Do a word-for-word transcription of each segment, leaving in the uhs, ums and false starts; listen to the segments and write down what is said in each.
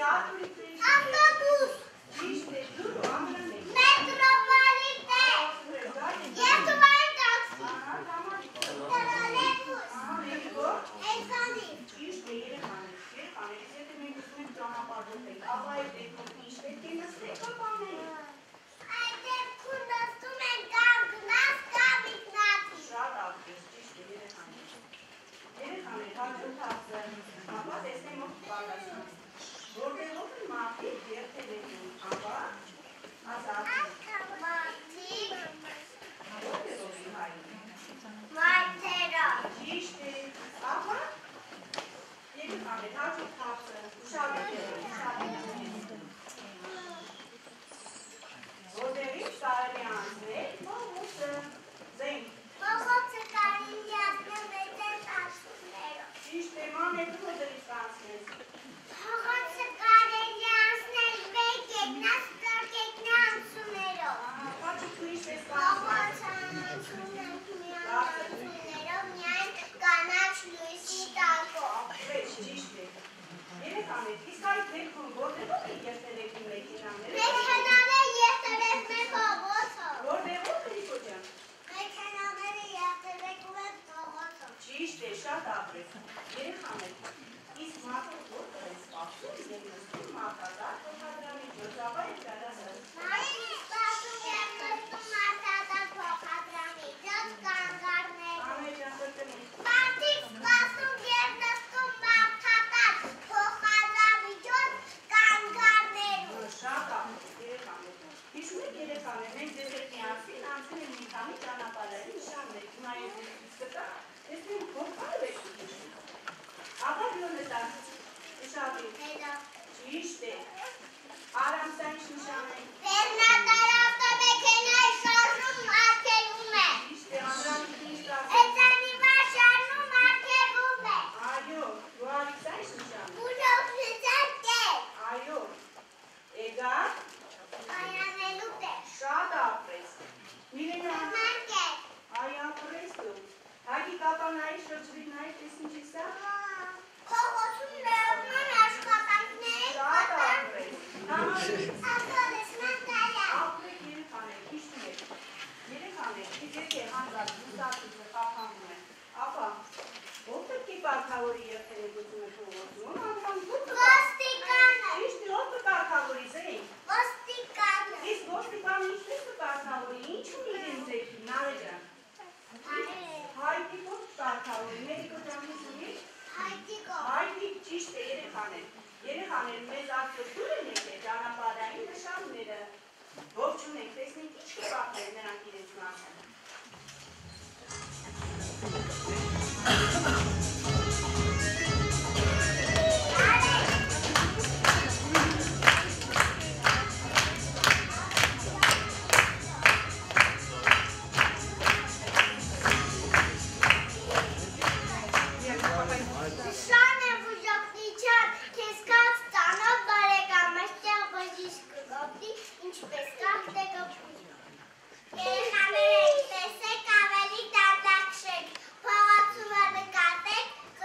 Երեխաները այդպես եք ավելի դանդաղ շեք, փողոցում ալը կատեք,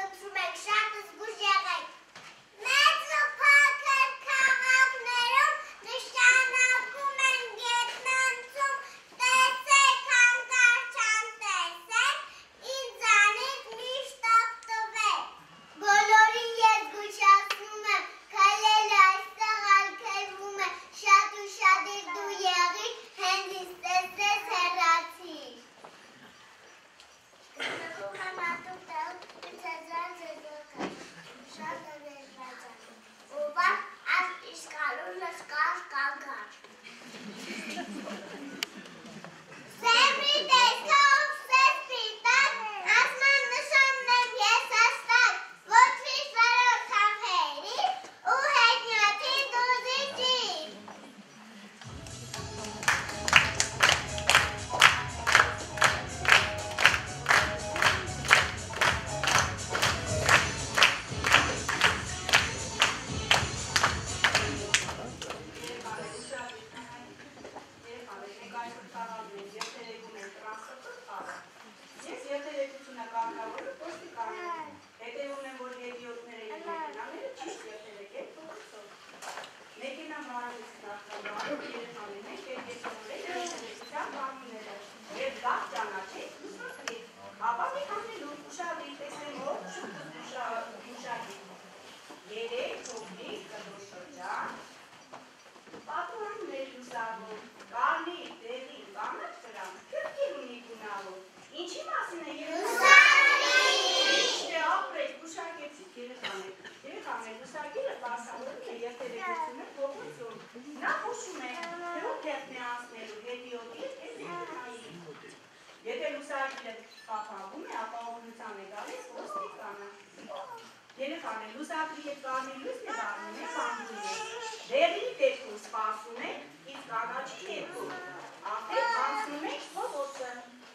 խափանվում է, ապահովության է գալիս ոստիկանը։ Երեխան է լուսապրի հետ կարմիր լույսն է դառնում է կանգուն է։ Դեղի դեպքում սպասում է, իսկ կանաչի դեպքում արդեն անցնում է փողոցը։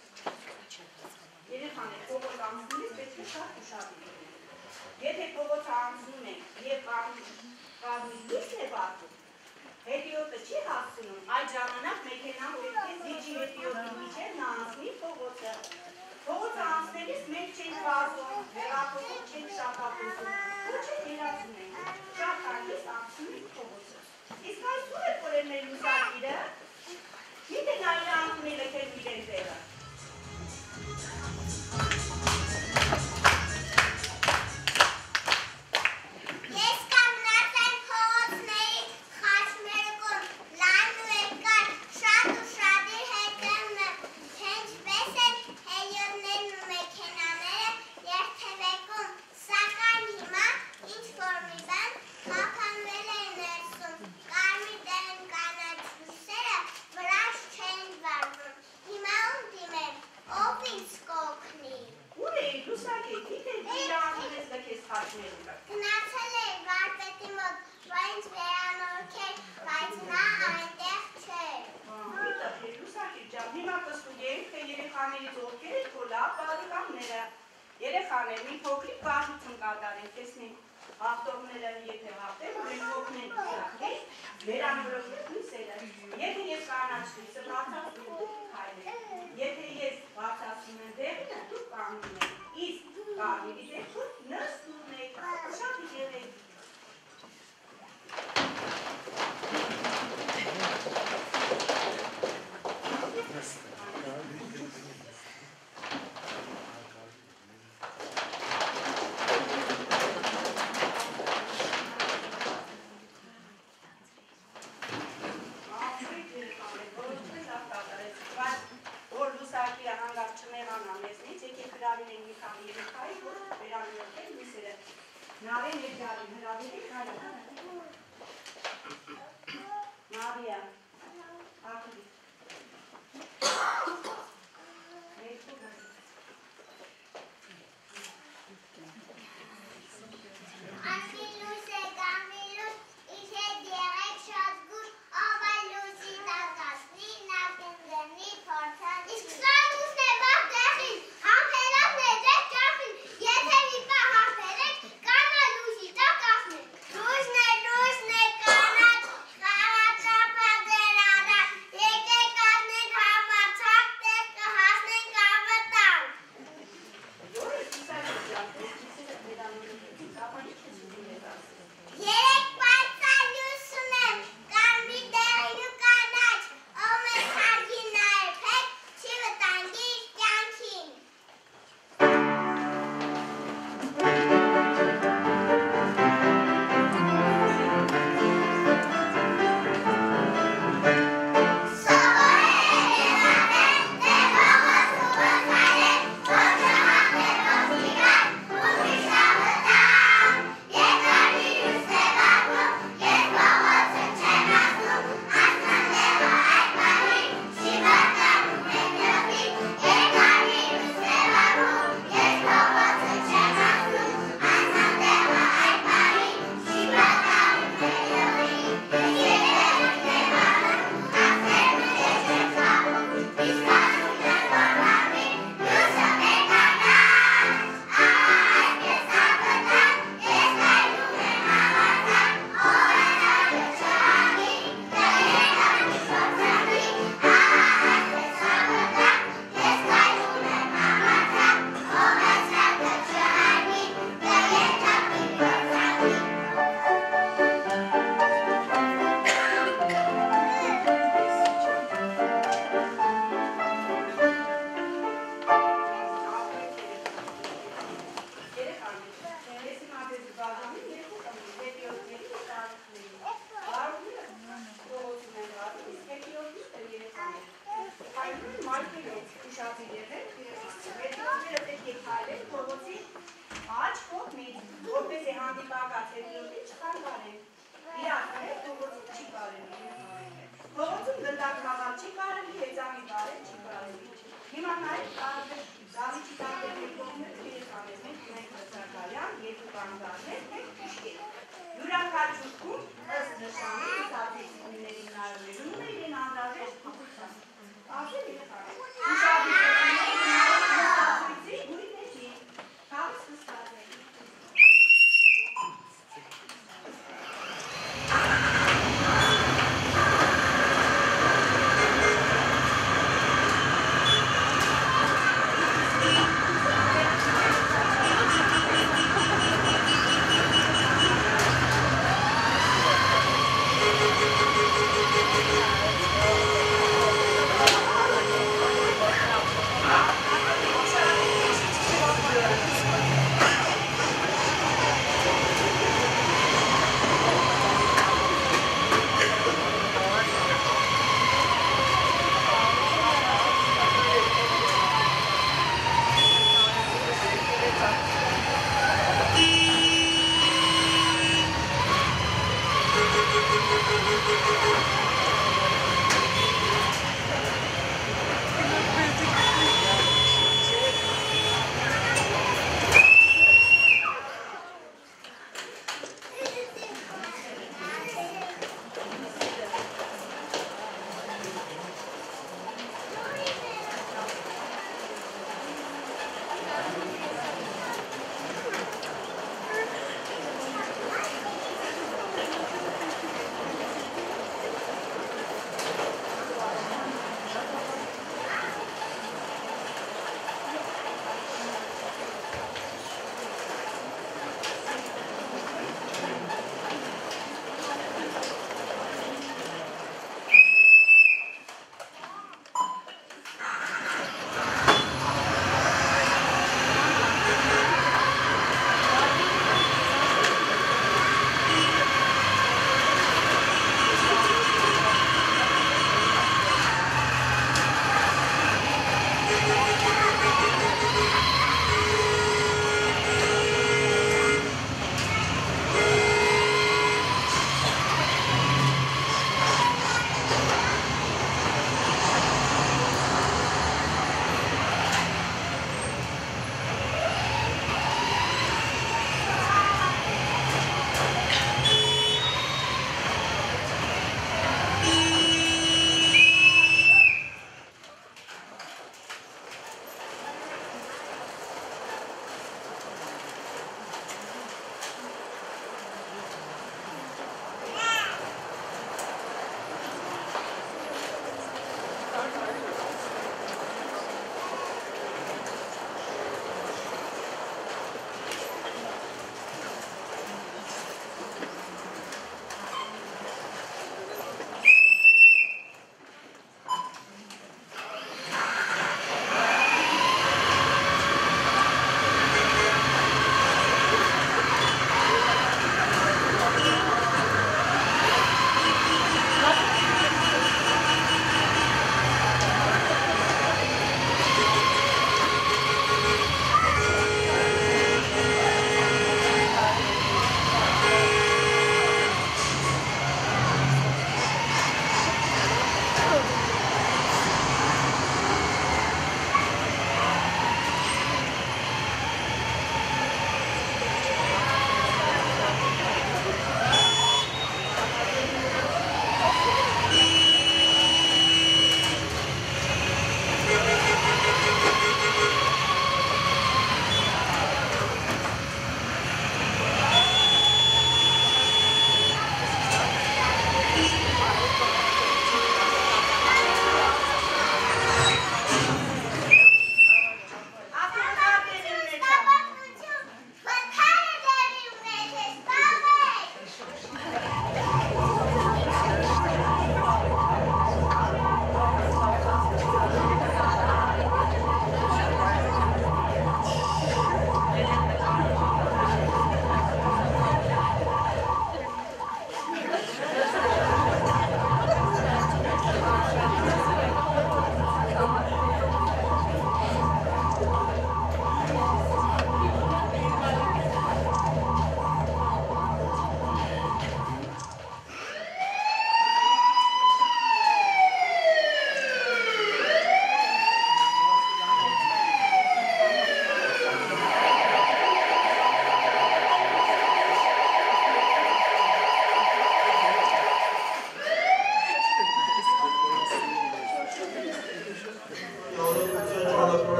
Երեխան է փողոց անցնելիս պետք է շատ ուշադիր լինել։ Եթե փողոցը անցնում է եւ կարմիր լույսն է բացում, հետիոտը չի հասցնում, այդ ժամանակ մեքենան պետք է զիջի հետիոտի միջև նա անցնի փողոցը։ Փողոցը անցնելիս մենք չենք վազում, վերապոտում չենք շապատում, ոչ է երազում ենք, շատ հանգիստ անցնում ենք փողոցը։ Իսկ այսօր է որ է մեր լուսակիրը, միթե նա իր անցնել է քեզ իրեն տեղը։ Երեխաներ մի փոքրիկ վարժություն կատարենք, տեսնենք հաղթողները եթե հաղթեն, մենք օգնենք դրանք, վերանորոգենք լույսերը։ Եթե ես կանաչ լույսը բացացնում եմ, դուք քայլեք։ Եթե ես բացացնում եմ դեղինը, դուք կանգնում եք։ Իսկ կարմիրի դեպքում նստում եք, շատ եղեք։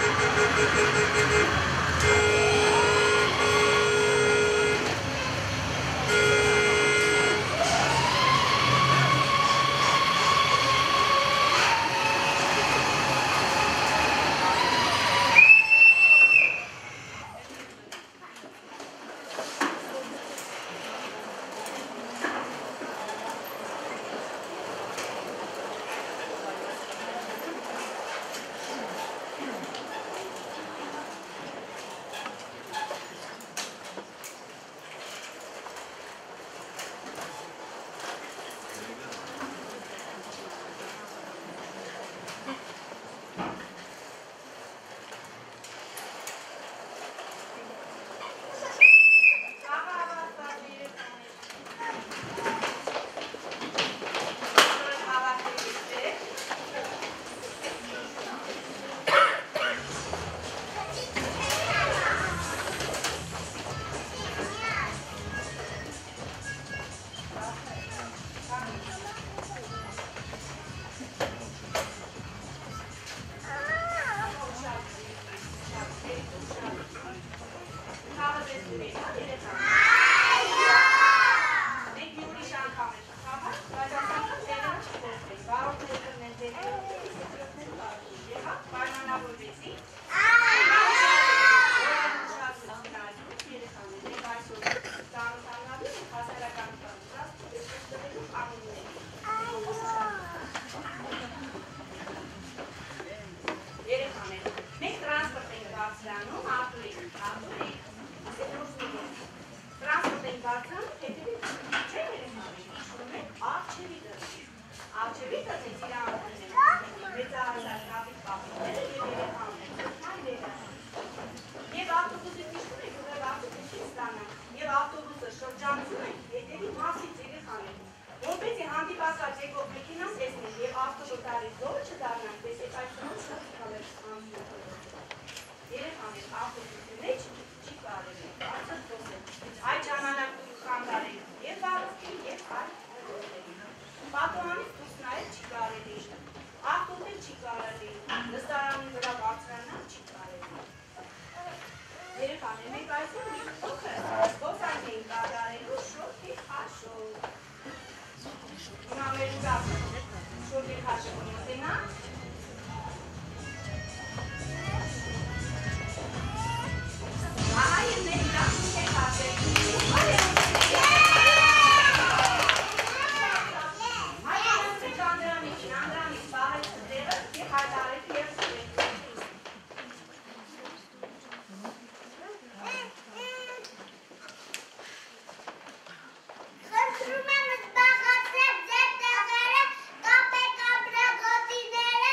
Խնդրում եմ զբաղացրեք ձեր տեղերը, կապեք ամրագոտիները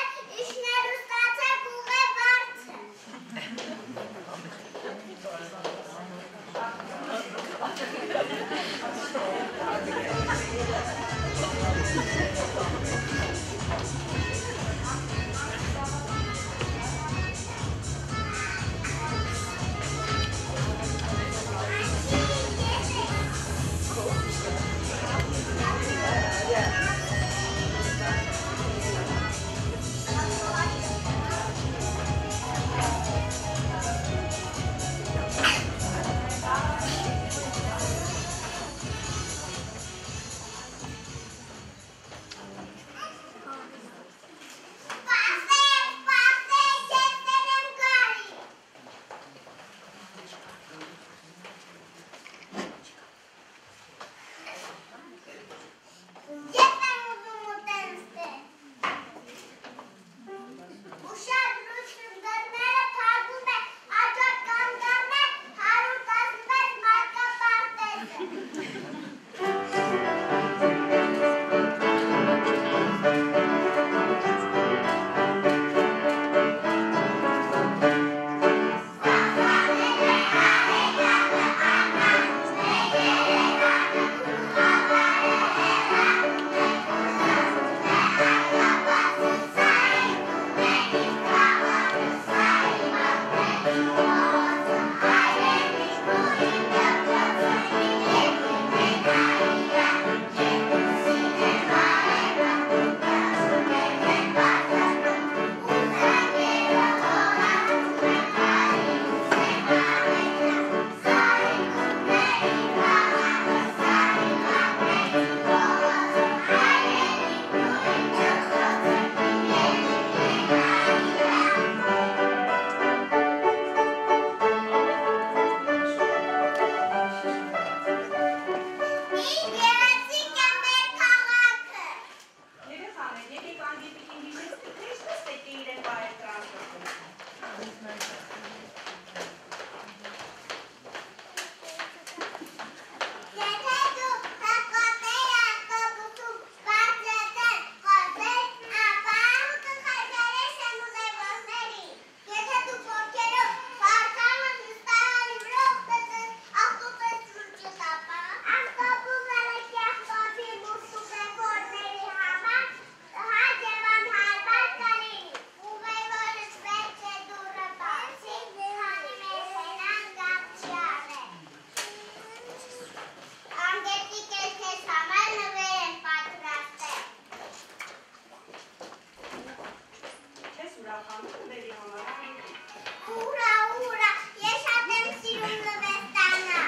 ուրախանում վերի համարան։ Ուրա, ուրա, ես շատ եմ սիրում նվեստանա։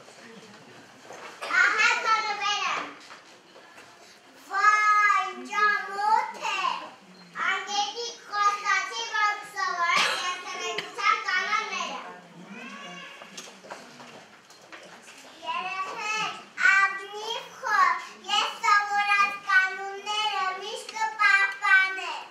Ահա կորվերը։ Վայ, ջամոտ է։ Անգետիկ խոսացի, որ սովորել երթևեկության կանոնները։ Երեխեք, ավնի խոր, ես սովորած կանոնները միշտ կպահպանեմ։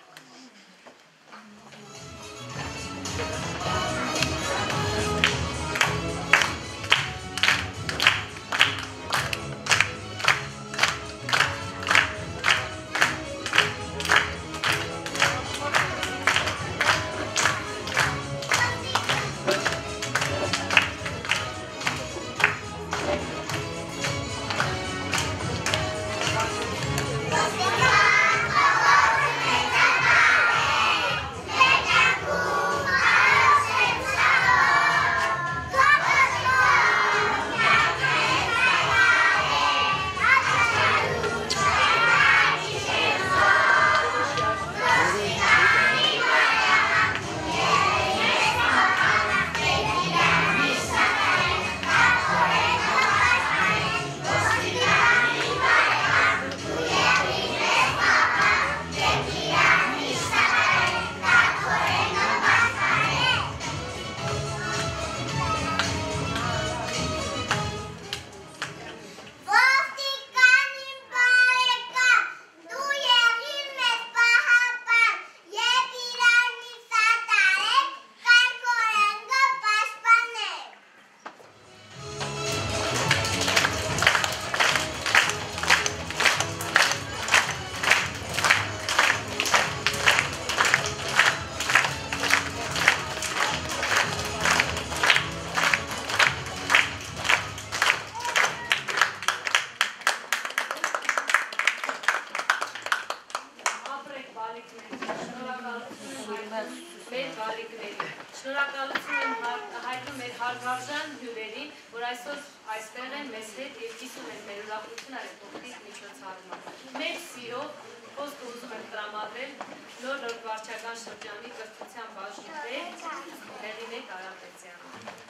Շնորհակալություն եմ հայտնում մեր հարգարժան հյուրերին, որ այսօր այստեղ են մեզ հետ և կիսում են մեր ուրախությունը այդ օգտիկ միջոցառումը։ Մեր սիրով խոսքը ուզում եմ տրամադրել նոր նոր վարչական շրջանի կրթության բաժնի տեր Հեղինե Կարապետյանը։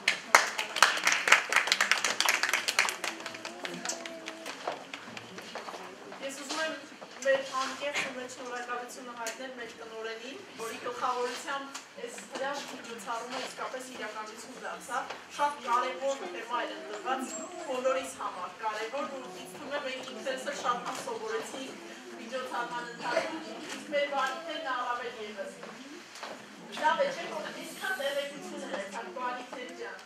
Ես ուզում եմ մեր անկեղծ ու մեր շնորհակալությունը հայտնել մեր տնօրենին, որի գլխավորությամբ այս հրաշք միջոցառումը իսկապես իրականություն դարձավ, շատ կարևոր թեմա էր ընտրված բոլորիս համար, կարևոր ու ինձ թվում է մենք ինքներս էլ շատ բան սովորեցինք միջոցառման ընթացքում, իսկ մեր բարիքներն առավել ևս։ Լավ է, չէ՞ որ այսքան տեղեկություն ունեցաք, բարիքներ ջան։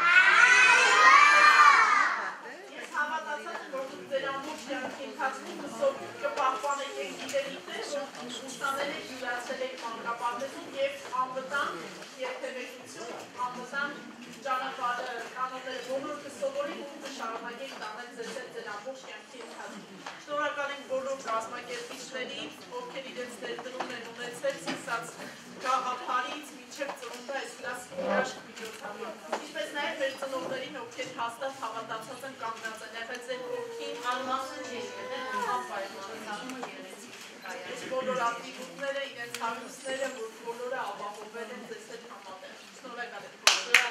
Ես հավատացած եմ, որ դուք ձեր ամբողջ կյանքի ընթացքում կպահպանեք եք գիտելիքներ, որ ուսանել եք, յուրացել եք մանկապարտեզում և անվտանգ երթևեկություն, անվտանգ ճանապարհը, կանոնները բոլոր կսովորեք ու կշարունակեք տանել ձեզ հետ ձեր ամբողջ կյանքի ընթացքում։ Շնորհակալ ենք բոլոր կազմակերպիչներին, ովքեր իրենց ներդրումն են ունեցել սկսած գաղափարից մինչև ծնունդը այս հրաշք միջոցառումը։ Ինչպես նաև մեր ծնողներին, ովքեր հաստատ հավատացած են կանգնած են եղել ձեր կողքին, Անմասն չէ եղել, անպայման գեղեցիկ կայացել։ այս բոլոր ակտիվությունները, իրենց հարուսները, որ բոլորը ապահովել են ձեզ հետ համատեղ։ Շնորհակալ եմ բոլորին։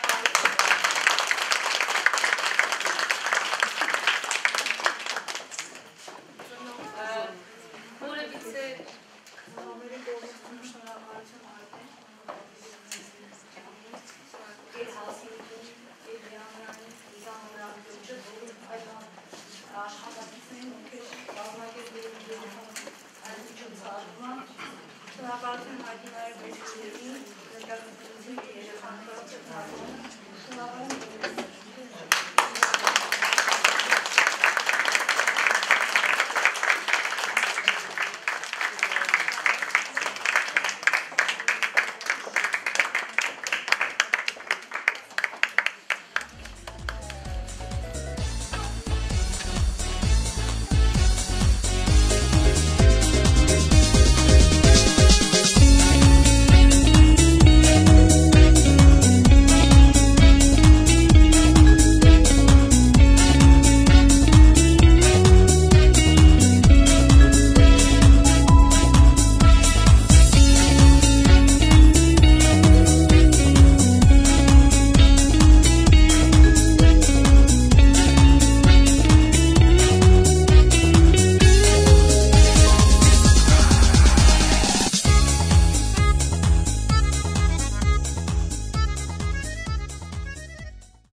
Որևիցե Համերի կողմից շնորհակալություն հայտնեմ։ Ես հասնի եւ Յանյանից իզամրակոջը բոլոր այդ աշխատանքներին ովքեր կազմակերպել են այդ միջոցառումը։ Շնորհակալություն հայտնի նաեւ մեջերին, ներկայացուցիչների երեխաների հետ։ Շնորհակալ եմ։